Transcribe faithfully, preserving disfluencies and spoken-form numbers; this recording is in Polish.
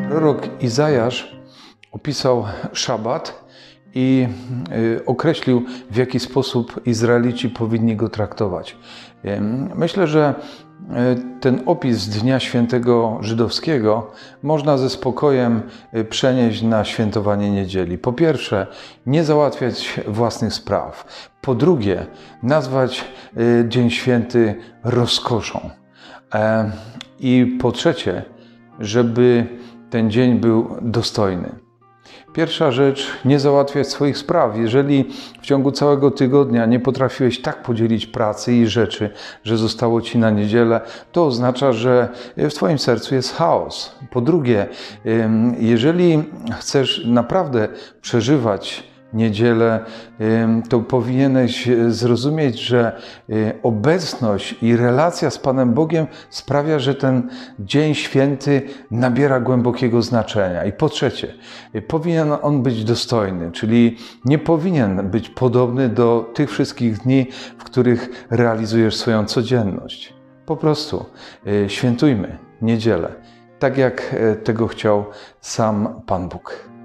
Prorok Izajasz opisał szabat i określił, w jaki sposób Izraelici powinni go traktować. Myślę, że ten opis Dnia Świętego Żydowskiego można ze spokojem przenieść na świętowanie niedzieli. Po pierwsze, nie załatwiać własnych spraw. Po drugie, nazwać Dzień Święty rozkoszą. I po trzecie, żeby ten dzień był dostojny. Pierwsza rzecz, nie załatwiać swoich spraw. Jeżeli w ciągu całego tygodnia nie potrafiłeś tak podzielić pracy i rzeczy, że zostało ci na niedzielę, to oznacza, że w twoim sercu jest chaos. Po drugie, jeżeli chcesz naprawdę przeżywać niedzielę, to powinieneś zrozumieć, że obecność i relacja z Panem Bogiem sprawia, że ten dzień święty nabiera głębokiego znaczenia. I po trzecie, powinien on być dostojny, czyli nie powinien być podobny do tych wszystkich dni, w których realizujesz swoją codzienność. Po prostu świętujmy niedzielę, tak jak tego chciał sam Pan Bóg.